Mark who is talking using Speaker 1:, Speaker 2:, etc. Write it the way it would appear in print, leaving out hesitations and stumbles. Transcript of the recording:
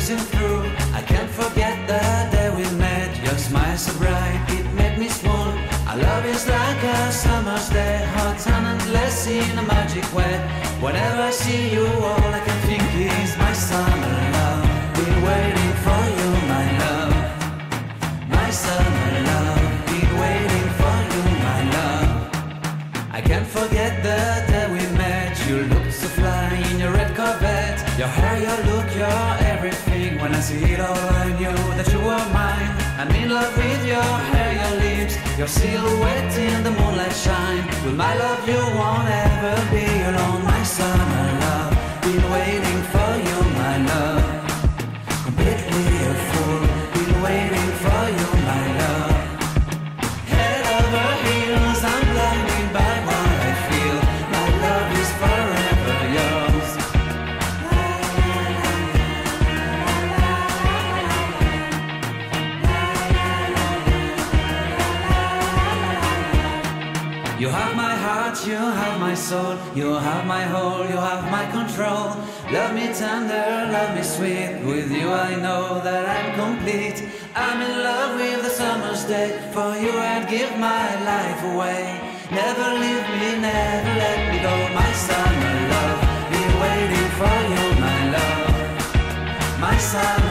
Speaker 1: passing through. I can't forget the day we met. Your smile so bright, it made me swoon. Our love is like a summer's day, hot and endless in a magic way. Whenever I see you, all I can think is my summer love. Been waiting for you, my love. My summer love. Been waiting for you, my love. I can't forget the day we met. You looked so fly in your red Corvette. Your hair, your look, your everything. When I see it all, I knew that you were mine. I'm in love with your hair, your lips, your silhouette in the moonlight shine. With my love you won't ever be alone. My summer love, been waiting for you, my love. Completely a fool, been waiting for you, my love. Head over heels, I'm blinded by what I feel. My love is forever yours. You have my heart, you have my soul, you have my whole, you have my control. Love me tender, love me sweet. With you I know that I'm complete. I'm in love with the summer's day. For you I'd give my life away. Never leave me, never let me go. My summer love, been waiting for you, my love. My summer